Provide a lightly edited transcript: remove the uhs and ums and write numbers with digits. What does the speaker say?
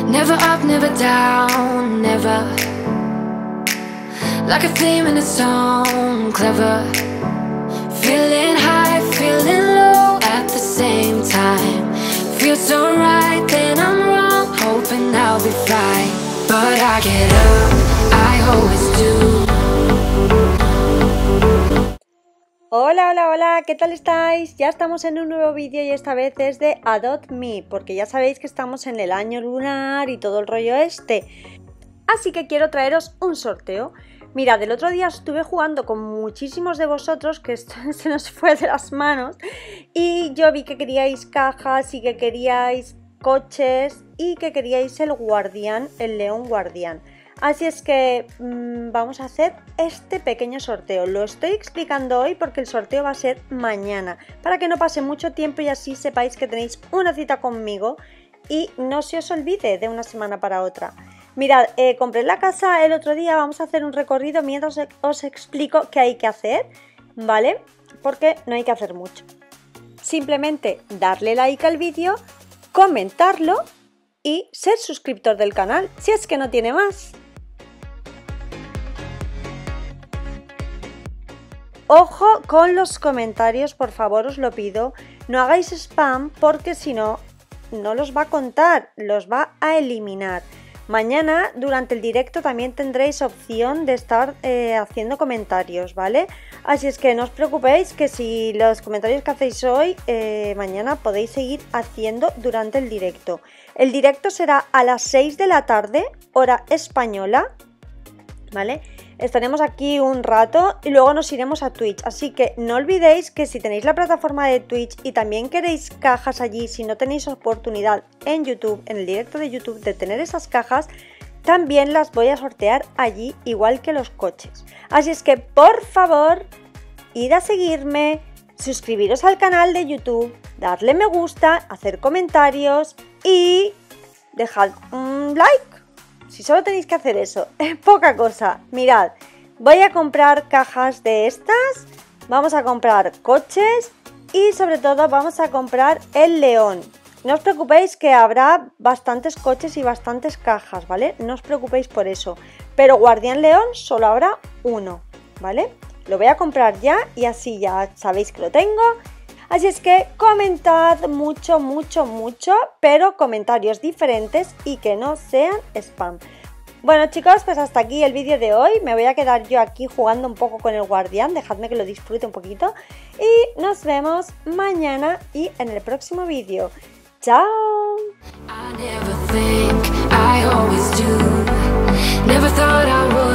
Never up, never down, never. Like a theme in a song, clever. Feeling high, feeling low at the same time. Feels so right, then I'm wrong, hoping I'll be fine. But I get up, I always do. Hola, hola, hola, ¿qué tal estáis? Ya estamos en un nuevo vídeo y esta vez es de Adopt Me, porque ya sabéis que estamos en el año lunar y todo el rollo este. Así que quiero traeros un sorteo. Mirad, el otro día estuve jugando con muchísimos de vosotros, que esto se nos fue de las manos, y yo vi que queríais cajas y que queríais coches y que queríais el guardián, el león guardián. Así es que vamos a hacer este pequeño sorteo. Lo estoy explicando hoy porque el sorteo va a ser mañana, para que no pase mucho tiempo y así sepáis que tenéis una cita conmigo y no se os olvide de una semana para otra. Mirad, compré la casa el otro día, vamos a hacer un recorrido mientras os explico qué hay que hacer, ¿vale? Porque no hay que hacer mucho. Simplemente darle like al vídeo, comentarlo y ser suscriptor del canal, si es que no tiene más. Ojo con los comentarios, por favor, os lo pido. No hagáis spam porque si no, no los va a contar, los va a eliminar. Mañana, durante el directo, también tendréis opción de estar haciendo comentarios, ¿vale? Así es que no os preocupéis, que si los comentarios que hacéis hoy, mañana podéis seguir haciendo durante el directo. El directo será a las 6 de la tarde, hora española, ¿vale? Estaremos aquí un rato y luego nos iremos a Twitch, así que no olvidéis que si tenéis la plataforma de Twitch y también queréis cajas allí, si no tenéis oportunidad en YouTube, en el directo de YouTube, de tener esas cajas, también las voy a sortear allí, igual que los coches. Así es que por favor, id a seguirme, suscribiros al canal de YouTube, darle me gusta, hacer comentarios y dejad un like. Si solo tenéis que hacer eso, es poca cosa. Mirad, voy a comprar cajas de estas, vamos a comprar coches y sobre todo vamos a comprar el león. No os preocupéis que habrá bastantes coches y bastantes cajas, ¿vale? No os preocupéis por eso. Pero guardián león solo habrá uno, ¿vale? Lo voy a comprar ya y así ya sabéis que lo tengo. Así es que comentad mucho, mucho, mucho, pero comentarios diferentes y que no sean spam. Bueno chicos, pues hasta aquí el vídeo de hoy. Me voy a quedar yo aquí jugando un poco con el guardián. Dejadme que lo disfrute un poquito. Y nos vemos mañana y en el próximo vídeo. ¡Chao! I never think, I always do. Never thought I would.